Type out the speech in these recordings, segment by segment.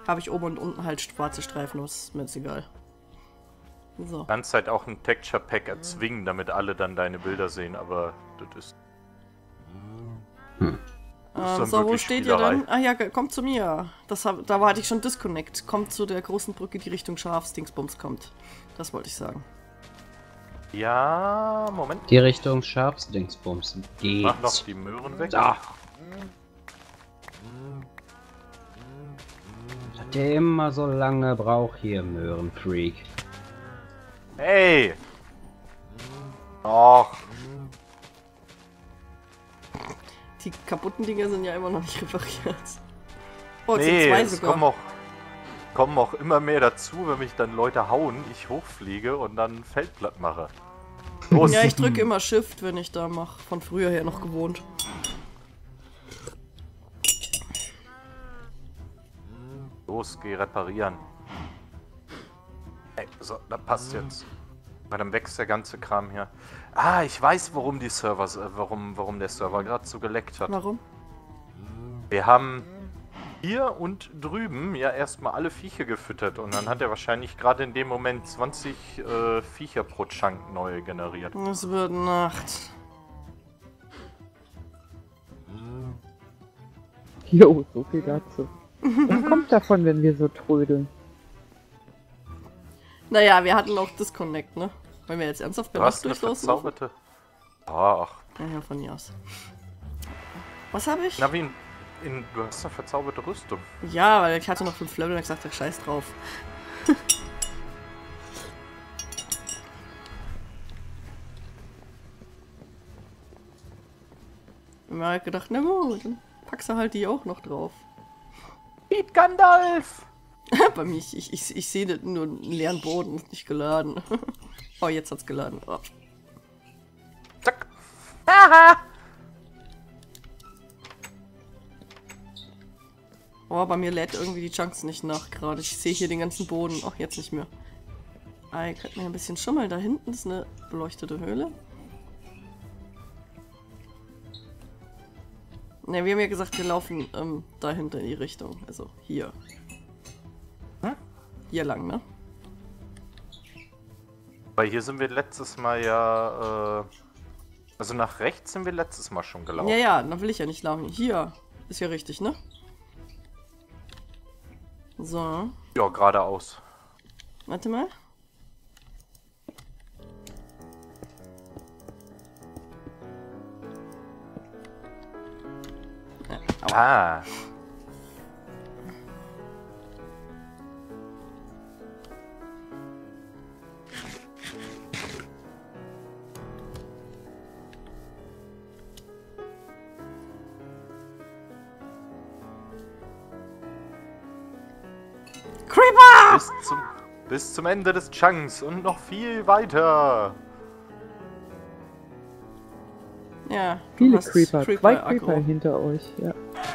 habe ich oben und unten halt schwarze Streifen, das ist mir jetzt egal. So. Du kannst halt auch ein Texture Pack erzwingen, damit alle dann deine Bilder sehen, aber das ist... So, wo steht ihr dann? Ah ja, kommt zu mir. Da hatte ich schon Disconnect. Kommt zu der großen Brücke, die Richtung Schafsdingsbums kommt. Das wollte ich sagen. Ja, Moment. Die Richtung Schafsdingsbums geht. Mach noch die Möhren weg. Da. Dass der immer so lange braucht hier, Möhrenfreak. Hey! Och. Die kaputten Dinger sind ja immer noch nicht repariert. Oh, jetzt Nee, sind zwei es sogar. kommen auch immer mehr dazu, wenn mich dann Leute hauen, ich hochfliege und dann Feld platt mache. Los! Ja, ich drücke immer Shift, wenn ich da mache. Von früher her noch gewohnt. Los, geh reparieren. Ey, so, da passt jetzt. Weil dann wächst der ganze Kram hier. Ah, ich weiß, warum die Server, warum der Server gerade so geleckt hat. Warum? Wir haben hier und drüben ja erstmal alle Viecher gefüttert und dann hat er wahrscheinlich gerade in dem Moment 20 Viecher pro Chunk neu generiert. Es wird Nacht. Jo, so viel dazu. Was kommt davon, wenn wir so trödeln? Naja, wir hatten auch Disconnect, ne? Wenn wir jetzt ernsthaft bei Du hast Nacht eine durchlaufen. verzauberte... Ach, Ja, von mir aus. Was habe ich? Navin, du hast eine verzauberte Rüstung. Ja, weil ich hatte noch 5 Level und ich sagte, scheiß drauf. Und mir halt gedacht, na gut, dann packst du halt die auch noch drauf. Beat Gandalf! Bei mir, ich sehe nur einen leeren Boden, ist nicht geladen. Oh, jetzt hat's geladen. Oh. Zack! Haha! Oh, bei mir lädt irgendwie die Chunks nicht nach gerade. Ich sehe hier den ganzen Boden. Ach, jetzt nicht mehr. Ah, ihr könnt mir ein bisschen schummeln. Da hinten ist eine beleuchtete Höhle. Ne, wir haben ja gesagt, wir laufen dahinter in die Richtung. Also hier. Hm? Hier lang, ne? Weil hier sind wir letztes Mal ja, also nach rechts sind wir letztes Mal schon gelaufen. Ja, ja, da will ich ja nicht laufen. Hier. Ist ja richtig, ne? So. Ja, geradeaus. Warte mal. Ah. Creeper! Bis zum Ende des Chunks und noch viel weiter. Ja, du Viele hast Creeper, zwei Aggro. Creeper hinter euch, ja.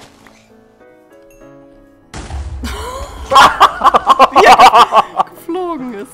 Wie er geflogen ist.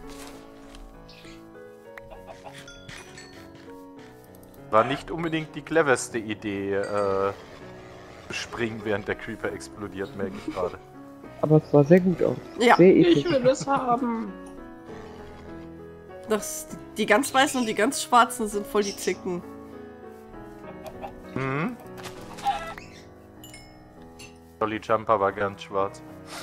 War nicht unbedingt die cleverste Idee, springen, während der Creeper explodiert, merke ich gerade. Aber es sah sehr gut aus. Ja. Sehr episch. es haben. Die ganz weißen und die ganz schwarzen sind voll die Zicken. Mhm. Jolly Jumper war ganz schwarz.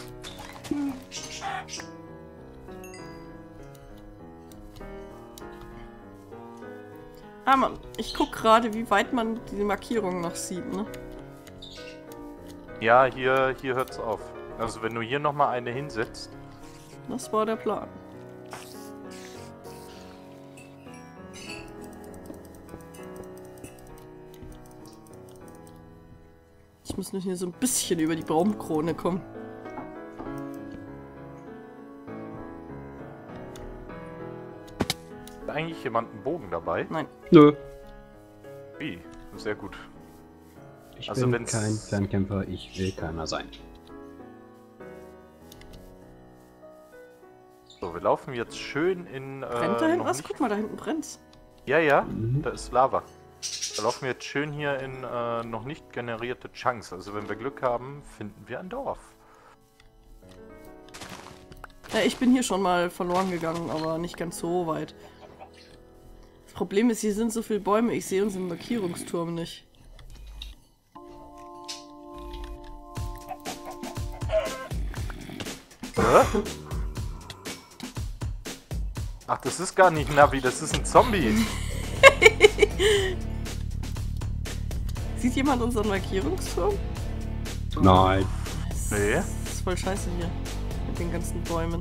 Ah, Mann, ich guck gerade, wie weit man die Markierung noch sieht, ne? Ja, hier hört's auf. Also wenn du hier nochmal eine hinsetzt. Das war der Plan. Ich muss nur hier so ein bisschen über die Baumkrone kommen. Hat eigentlich jemand einen Bogen dabei? Nein. Nö. Wie? Sehr gut. Ich Also bin wenn's- kein Fernkämpfer, ich will keiner sein. So, wir laufen jetzt schön in... Brennt da hinten noch was? nicht- Guck mal, da hinten brennt's. Ja, ja, Mhm. da ist Lava. Da laufen wir jetzt schön hier in noch nicht generierte Chunks. Also wenn wir Glück haben, finden wir ein Dorf. Ja, ich bin hier schon mal verloren gegangen, aber nicht ganz so weit. Das Problem ist, hier sind so viele Bäume, ich sehe unseren Markierungsturm nicht. Hä? Ach, das ist gar nicht Navi, das ist ein Zombie. Sieht jemand unseren Markierungsturm? Nein. Nee. Das ist voll scheiße hier. Mit den ganzen Bäumen.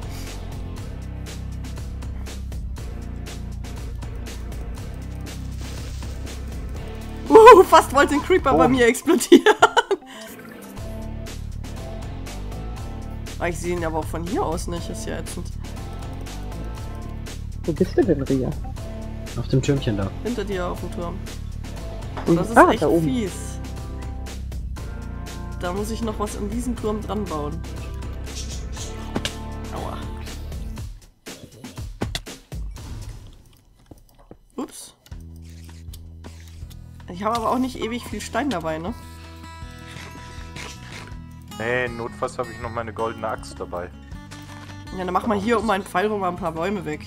Fast wollte ein Creeper bei mir explodieren. Ich sehe ihn aber auch von hier aus nicht, ist ja ätzend. Wo bist du denn, Ria? Auf dem Türmchen da. Hinter dir auf dem Turm. Und das ist echt da oben. fies. Da muss ich noch was an diesen Turm dran bauen. Aua. Ups. Ich habe aber auch nicht ewig viel Stein dabei, ne? Nee, notfalls habe ich noch meine goldene Axt dabei. Ja, dann mach mal hier um meinen Pfeil rum mal ein paar Bäume weg.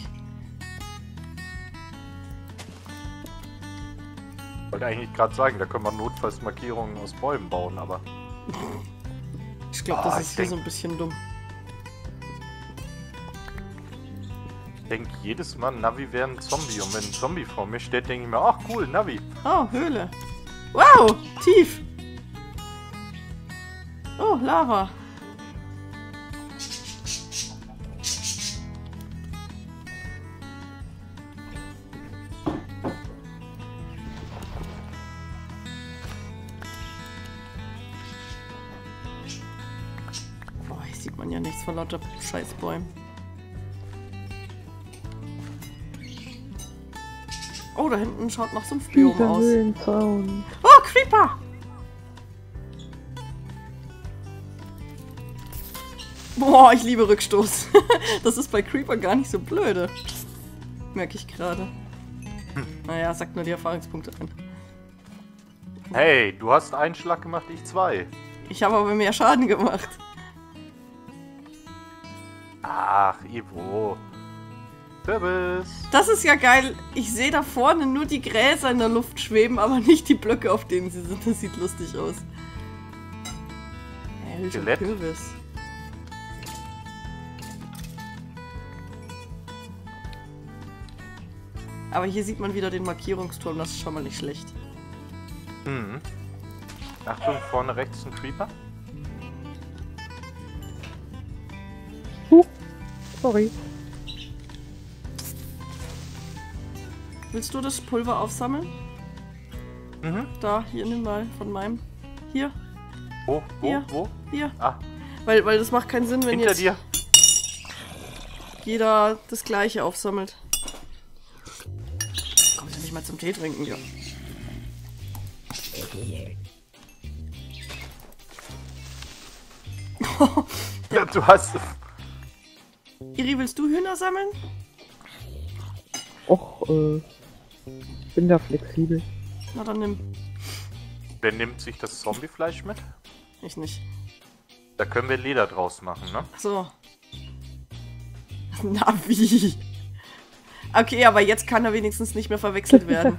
Ich wollte eigentlich gerade sagen, da können wir notfalls Markierungen aus Bäumen bauen, aber... Ich glaube, das Ah, ist ich hier denk- so ein bisschen dumm. Ich denke jedes Mal, Navi wäre ein Zombie. Und wenn ein Zombie vor mir steht, denke ich mir, ach cool, Navi. Oh, Höhle. Wow, tief. Oh, Lava. Boah, hier sieht man ja nichts von lauter Scheißbäumen. Oh, da hinten schaut noch Sumpfbiom Dieser aus. Höhlenzaun. Oh, Creeper! Boah, ich liebe Rückstoß. Das ist bei Creeper gar nicht so blöde. Merke ich gerade. Naja, sagt nur die Erfahrungspunkte ein. Hey, du hast einen Schlag gemacht, ich zwei. Ich habe aber mehr Schaden gemacht. Ach, Ivo. Kürbis. Das ist ja geil. Ich sehe da vorne nur die Gräser in der Luft schweben, aber nicht die Blöcke, auf denen sie sind. Das sieht lustig aus. Skelett. Kürbis. Aber hier sieht man wieder den Markierungsturm, das ist schon mal nicht schlecht. Mhm. Achtung, vorne rechts ein Creeper. Sorry. Willst du das Pulver aufsammeln? Mhm. Da, hier, nimm mal von meinem. Hier, Wo? Hier. Wo? hier. Ah, Weil das macht keinen Sinn, wenn hinter jetzt dir. jeder das gleiche aufsammelt. Kommt ja nicht mal zum Tee trinken, ja. Ja, du hast... Iri, willst du Hühner sammeln? Och, bin da flexibel. Na dann nimm. Wer nimmt sich das Zombiefleisch mit? Ich nicht. Da können wir Leder draus machen, ne? Ach so. Na wie? Okay, aber jetzt kann er wenigstens nicht mehr verwechselt werden.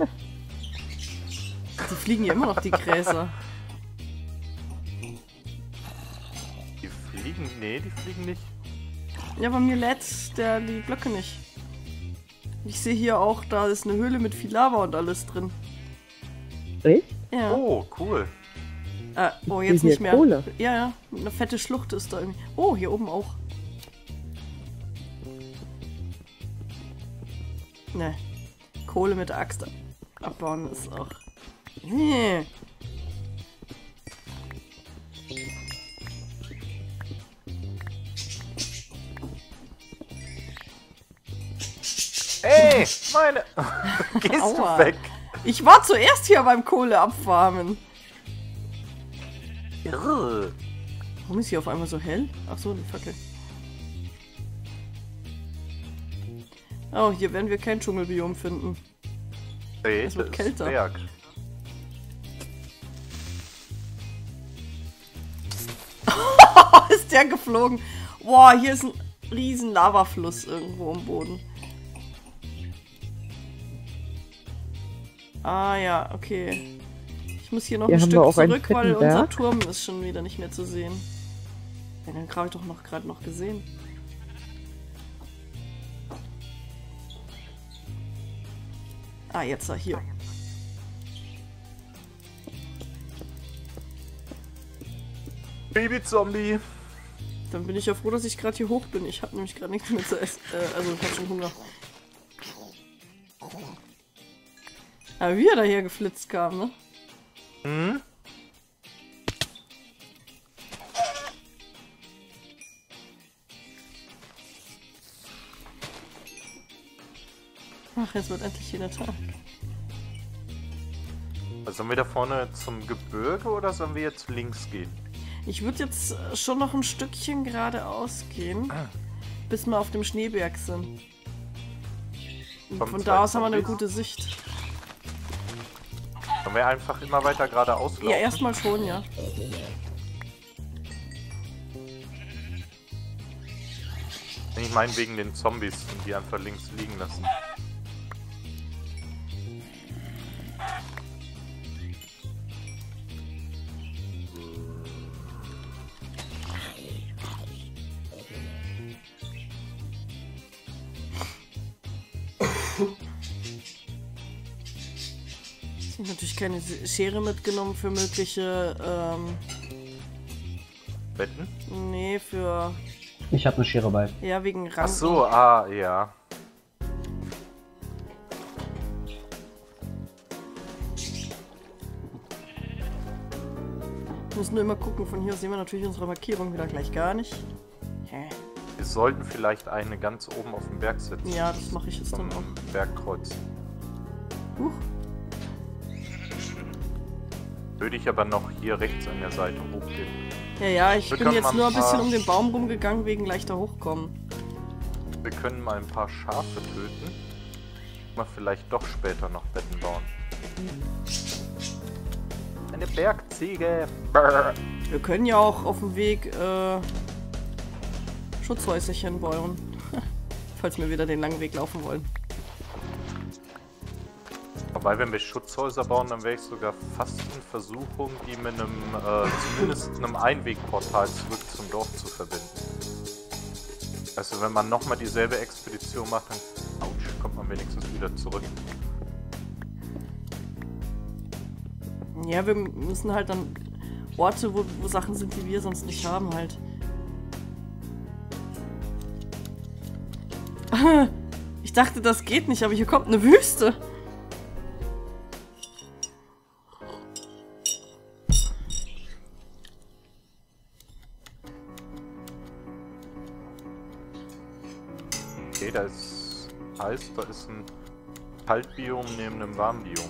Die fliegen ja immer noch, die Gräser. Die fliegen... Nee, die fliegen nicht. Ja, aber mir lädt die Blöcke nicht. Ich sehe hier auch, da ist eine Höhle mit viel Lava und alles drin. Echt? Ja. Oh, cool. Oh, jetzt Hier nicht mehr. Kohle. Ja, ja. Eine fette Schlucht ist da irgendwie. Oh, hier oben auch. Ne. Kohle mit der Axt abbauen ist auch. Nee. Ey, meine... Gehst Aua. du weg? Ich war zuerst hier beim Kohle abfarmen. Irre. Warum ist hier auf einmal so hell? Ach so, die Fackel. Oh, hier werden wir kein Dschungelbiom finden. Nee, Es wird das kälter. ist Berg. Ist der geflogen? Boah, hier ist ein riesen Lavafluss irgendwo am Boden. Ah ja, okay. Ich muss hier noch Hier ein haben Stück wir auch einen zurück, weil fetten unser Berg. Turm ist schon wieder nicht mehr zu sehen. Ja, den habe ich doch noch gerade noch gesehen. Ah, jetzt da, hier. Baby-Zombie. Dann bin ich ja froh, dass ich gerade hier hoch bin. Ich habe nämlich gerade nichts mehr zu essen. Also ich habe schon Hunger. Aber wie er daher geflitzt kam, ne? Hm? Ach, jetzt wird endlich jeder Tag. Sollen wir da vorne zum Gebirge oder sollen wir jetzt links gehen? Ich würde jetzt schon noch ein Stückchen geradeaus gehen, bis wir auf dem Schneeberg sind. Und Kommen von zwei da aus haben wir eine Zombies? gute Sicht. Sollen wir einfach immer weiter geradeaus laufen? Ja, erstmal schon, ja. Ich meine wegen den Zombies und die einfach links liegen lassen. Ich habe natürlich keine Schere mitgenommen für mögliche, Wetten? nee, für, Ich habe eine Schere bei. ja, wegen Ach Ranken. so, ah, ja. Wir müssen nur immer gucken, von hier aus sehen wir natürlich unsere Markierung wieder gleich gar nicht. Hä? Wir sollten vielleicht eine ganz oben auf dem Berg setzen. Ja, das mache ich jetzt Vom dann auch. Bergkreuz. Huch. Würde ich aber noch hier rechts an der Seite hochgehen. Ja, ja, ich Wir bin können jetzt mal nur ein ein paar- bisschen um den Baum rumgegangen, wegen leichter Hochkommen. Wir können mal ein paar Schafe töten. Mal vielleicht doch später noch Betten bauen. Eine Bergziege. Brrr. Wir können ja auch auf dem Weg Schutzhäuserchen bauen. Falls wir wieder den langen Weg laufen wollen. Wobei, wenn wir Schutzhäuser bauen, dann wäre ich sogar fast in Versuchung, die mit einem, zumindest einem Einwegportal zurück zum Dorf zu verbinden. Also wenn man nochmal dieselbe Expedition macht, dann ouch, kommt man wenigstens wieder zurück. Ja, wir müssen halt dann Orte, wo Sachen sind, die wir sonst nicht haben, halt. Ich dachte, das geht nicht, aber hier kommt eine Wüste. Okay, da ist Eis, da ist ein Kaltbiom neben einem Warmbiom.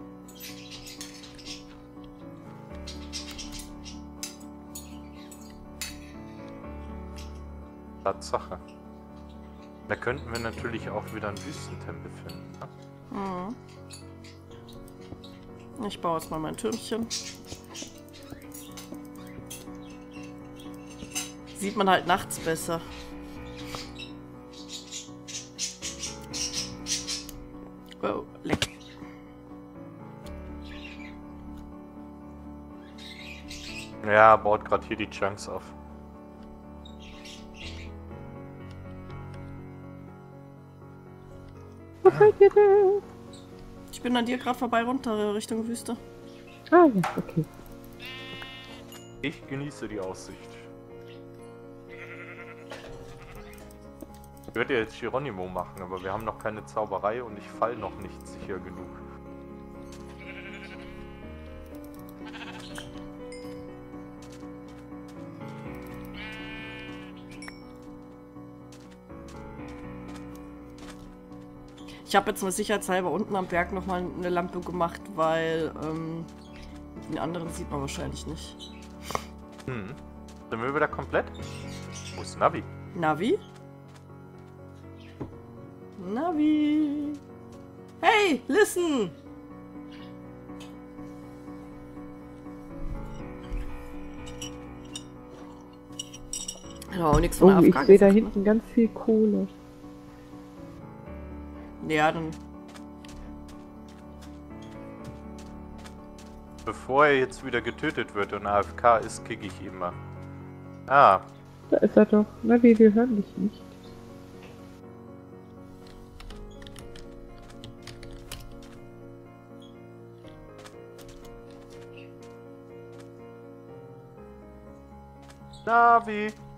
Tatsache. Da könnten wir natürlich auch wieder einen Wüstentempel finden. Ne? Ich baue jetzt mal mein Türmchen. Sieht man halt nachts besser. Oh, leck. Ja, baut gerade hier die Chunks auf. Wo seid ihr denn? Ich bin an dir gerade vorbei runter Richtung Wüste. Ah ja, okay. Ich genieße die Aussicht. Ich würde jetzt Geronimo machen, aber wir haben noch keine Zauberei und ich fall noch nicht sicher genug. Ich habe jetzt mal sicherheitshalber unten am Berg nochmal eine Lampe gemacht, weil den anderen sieht man wahrscheinlich nicht. Hm. Sind wir wieder komplett? Wo ist Navi? Navi? Navi! Hey, listen! Hat auch nichts von Oh, ich AFK sehe da gesagt, hinten ganz viel Kohle. ne? Ja, dann. Bevor er jetzt wieder getötet wird und AFK ist, kicke ich ihn mal. Ah, Da ist er doch. Na wie, wir hören dich nicht. Navi.